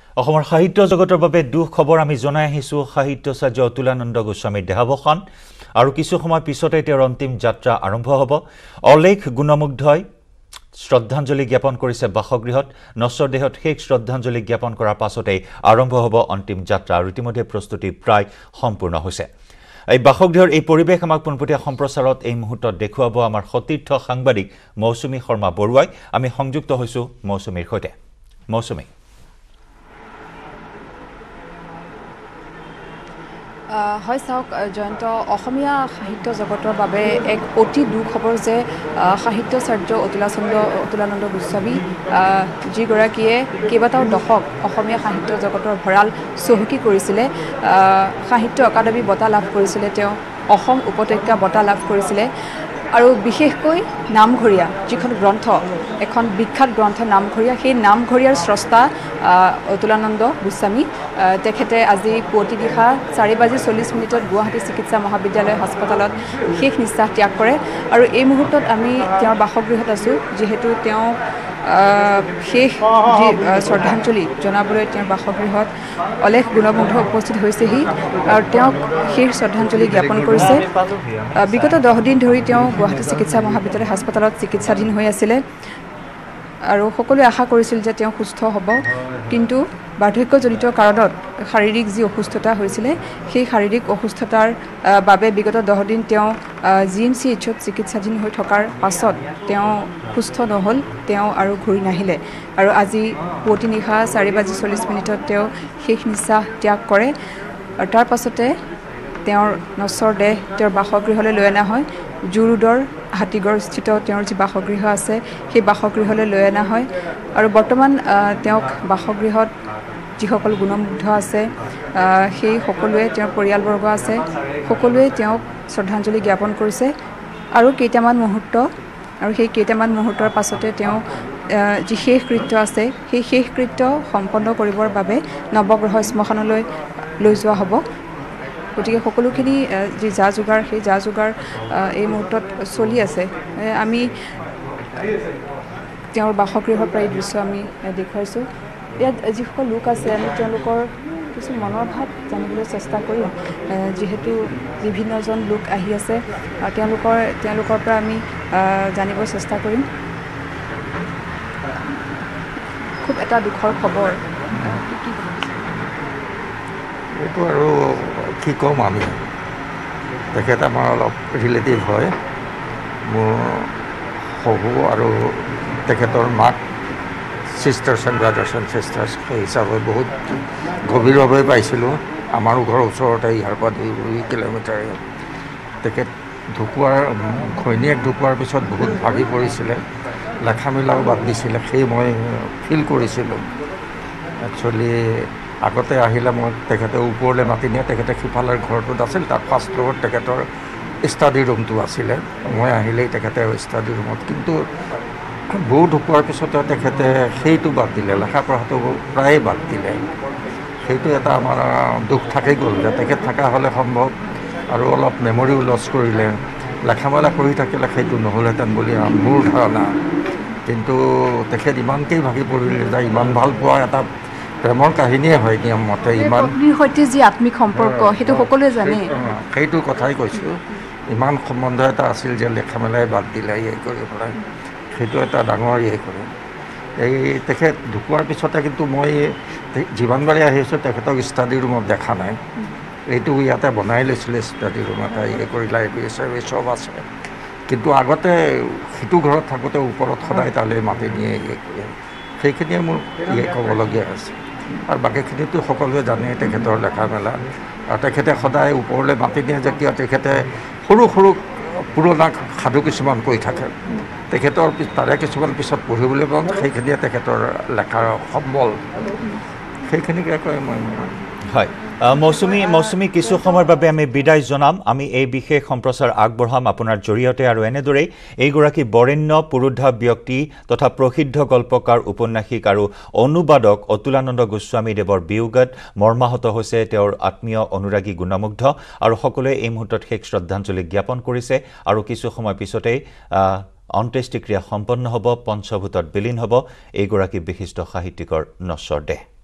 অসমৰ সাহিত্য জগতৰ বাবে দুখ খবৰ আমি জনাই আহিছো সাহিত্যাচাৰ্য অতুলানন্দ গোস্বামীৰ দেহাৱসান আৰু কিছু সময় পিছতে তেওঁৰ অন্তিম যাত্ৰা আৰম্ভ হ'ব অলেখ গুণমুগ্ধই শ্ৰদ্ধাঞ্জলি জ্ঞাপন কৰিছে বাসগৃহত নশ্বৰ দেহত শেষ শ্ৰদ্ধাঞ্জলি জ্ঞাপন কৰাৰ পাছতে আৰম্ভ হ'ব অন্তিম যাত্ৰা আৰু ইতিমধ্যে প্ৰস্তুতি প্ৰায় সম্পূৰ্ণ হৈছে এই বাসগৃহৰ এই পৰিবেশ আমাক পোনপটীয়া সম্প্ৰচাৰত এই মুহূৰ্তত দেখুৱাব আমাৰ সতীৰ্থ সাংবাদিক মৌচুমী শৰ্মা বৰুৱাই আমি সংযুক্ত হৈছো মৌচুমীৰ সৈতে মৌচুমী হয় চাওক জয়ন্ত অসমীয়া সাহিত্য জগতৰ বাবে এক অতি দুখ খবৰ যে সাহিত্যাচাৰ্য অতুলানন্দ গোস্বামী যিগৰাকীয়ে কেইবাটাও দশক অসমীয়া সাহিত্য জগতৰ ভঁৰাল চহকী কৰিছিলে সাহিত্য অকাডেমী বঁটা লাভ কৰিছিলে তেওঁ অসম উপত্যকা বঁটা লাভ কৰিছিলে আৰু বিশেষকৈ নামঘৰীয়া যিখন গ্ৰন্থ এখন বিখ্যাত গ্ৰন্থ নামঘৰীয়া সেই নামঘৰীয়াৰ স্ৰষ্টা অতুলানন্দ গোস্বামী তেখেতে আজি পুৱতি নিশা 4:40 গুৱাহাটী চিকিৎসা মহাবিদ্যালয় হাস্পতালত শেষ নিশ্বাস ত্যাগ কৰে আৰু এই মুহূৰ্তত আমি তেওঁৰ বাসগৃহত আছোঁ যিহেতু তেওঁ শেষ শ্ৰদ্ধাঞ্জলি জনাবলৈ তেওঁৰ বাসগৃহত অলেখ গুণমুগ্ধ উপস্থিত হৈছেহি আৰু তেওঁক শেষ শ্ৰদ্ধাঞ্জলি জ্ঞাপন কৰিছে বিগত 10 দিন ধৰি তেওঁ গুৱাহাটী চিকিৎসা মহাবিদ্যালয় হাস্পতালত চিকিৎসাধীন হৈ আছিলে আৰু সকলোৱে আশা কৰিছিল যে তেওঁ সুস্থ হ'ব কিন্তু বাৰ্ধক্যজনিত কাৰণত শাৰীৰিক যি অসুস্থতা হৈছিলে সেই শাৰীৰিক অসুস্থতাৰ বাবে বিগত 10 দিন তেওঁ GMCHত চিকিৎসাধীন হৈ থকাৰ পাছত তেওঁ সুস্থ নহ'ল তেওঁ আৰু ঘূৰি নাহিলে আৰু আজি পুৱতি নিশা 4:40 তেওঁ শেষ নিশ্বাস ত্যাগ কৰে আৰু তাৰ পাছতে তেওঁৰ নশ্বৰ দেহ তেওঁৰ বাসগৃহলৈ লৈ অনা হয় জুৰুডৰ হাতীগড়স্থিত তেওঁৰ যি বাসগৃহ আছে সেই বাসগৃহলৈ লৈ অনা হয় আৰু বৰ্তমান তেওঁক বাসগৃহত যিসকল গুণমুগ্ধ আছে সেই সকলোৱে তেওঁৰ পৰিয়ালবৰ্গ আছে সকলোৱে তেওঁক শ্ৰদ্ধাঞ্জলি জ্ঞাপন কৰিছে আৰু কেইটামান মুহূৰ্তৰ পাছতে তেওঁ যি শেষ কৃত্য আছে সেই শেষ কৃত্য সম্পন্ন কৰিবৰ বাবে নৱগ্ৰহ শ্মশানলৈ লৈ যোৱা হ'ব গতিকে সকলোখিনি যি যা যোগাৰ সেই যা যোগাৰ এই মুহূৰ্তত চলি আছে আমি তেওঁৰ বাসগৃহৰ প্ৰায় দৃশ্য আমি দেখুৱাইছোঁ ইয়াত যিসকল লোক আছে আমি তেওঁলোকৰ কিছু মনৰ ভাৱ জানিবলৈ চেষ্টা কৰিম যিহেতু বিভিন্নজন লোক আহি আছে তেওঁলোকৰ পৰা আমি জানিব চেষ্টা কৰিম খুব এটা দুখৰ খবৰ এইটো আৰু কি ক'ম আমি তেখেত আমাৰ অলপ ৰিলেটিভ হয় মোৰ শহু আৰু তেখেতৰ মাক sisters and brothers and sisters সেই হিচাপে বহুত গভীৰভাৱে পাইছিলোঁ আমাৰো ঘৰৰ ওচৰতে ইয়াৰ পৰা 2 কিলোমিটাৰ তেখেত ঘৈণীয়েক ঢুকোৱাৰ পিছত বহুত ভাগি পৰিছিলে লেখা মেলাও বাদ দিছিলে সেই মই ফিল কৰিছিলোঁ একচুৱেলি আগতে আহিলে মই তেখেতে ওপৰলৈ মাতি নিয়ে তেখেতে সিফালৰ ঘৰটোত আছিল তাত ফাৰ্ষ্ট ফ্ল'ৰত তেখেতৰ ষ্টাডি ৰুমটো আছিলে মই আহিলেই তেখেতে ষ্টাডি ৰুমত কিন্তু বৌ ঢুকোৱাৰ পিছতে তেখেতে সেইটো বাদ দিলে লেখা পঢ়াটো প্ৰায়ে বাদ দিলে সেইটো এটা আমাৰ দুখ থাকি গ'ল যে তেখেত থকা হ'লে সম্ভৱ আৰু অলপ মেমৰিও লছ কৰিলে লেখা মেলা কৰি থাকিলে সেইটো নহ'লহেঁতেন বুলি মোৰ ধাৰণা কিন্তু তেখেত ইমানকেই ভাগি পৰিলে যে ইমান ভাল পোৱা এটা প্ৰেমৰ কাহিনীয়ে হয় নিয়ম মতে ইমান পত্নীৰ সৈতে যি আত্মিক সম্পৰ্ক সেইটো সকলোৱে জানে সেইটো কথাই কৈছোঁ ইমান সম্বন্ধ এটা আছিল যে লেখা মেলাই বাদ দিলে কৰি পেলাই সেইটো এটা ডাঙৰ কৰে এই তেখেত ঢুকোৱাৰ পিছতে কিন্তু মই যিমানবাৰে আহিছোঁ তেখেতক ষ্টাডি ৰুমত দেখা নাই এইটো ইয়াতে বনাই লৈছিলে ষ্টাডি ৰুম এটা কৰি লাইব্ৰেৰী চব আছে কিন্তু আগতে সিটো ঘৰত থাকোঁতে ওপৰত সদায় তালৈ মাতি নিয়ে কৰে সেইখিনিয়ে মোৰ ক'বলগীয়া আছে আৰু বাকীখিনিতো সকলোৱে জানে তেখেতৰ লেখা মেলা আৰু তেখেতে সদায় ওপৰলৈ মাতি নিয়ে যে কিয় তেখেতে সৰু পুৰণা সাধু কিছুমান কৈ থাকে তেখেতৰ তাৰে কিছুমান পিছত পঢ়িবলৈ পাওঁ সেইখিনিয়ে তেখেতৰ লেখাৰ সম্বল সেইখিনিকে কয় মই হয় মৌচুমী কিছু সময়ৰ বাবে আমি বিদায় জনাম আমি এই বিশেষ সম্প্ৰচাৰ আগবঢ়াম আপোনাৰ জৰিয়তে আৰু এনেদৰেই এইগৰাকী বৰেণ্য পুৰুধা ব্যক্তি তথা প্ৰসিদ্ধ গল্পকাৰ উপন্যাসিক আৰু অনুবাদক অতুলানন্দ গোস্বামী দেৱৰ বিয়োগত মৰ্মাহত হৈছে তেওঁৰ আত্মীয় অনুৰাগী গুণমুগ্ধ আৰু সকলোৱে এই মুহূৰ্তত শেষ শ্ৰদ্ধাঞ্জলি জ্ঞাপন কৰিছে আৰু কিছু সময় পিছতেই অন্ত্যেষ্টিক্ৰিয়া সম্পন্ন হ'ব পঞ্চভূতত বিলীন হ'ব এইগৰাকী বিশিষ্ট সাহিত্যিকৰ নশ্বৰ দেহ